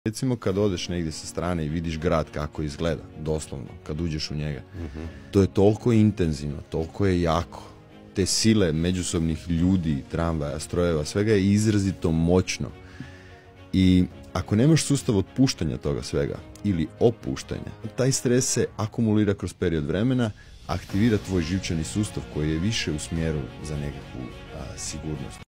Recimo kad odeš negdje sa strane i vidiš grad kako izgleda, doslovno, kad uđeš u njega, to je toliko intenzivno, toliko je jako. Te sile međusobnih ljudi, tramvaja, strojeva, svega je izrazito moćno. I ako nemaš sustav otpuštanja toga svega ili opuštanja, taj stres se akumulira kroz period vremena, aktivira tvoj živčani sustav koji je više u smjeru za nekakvu sigurnost.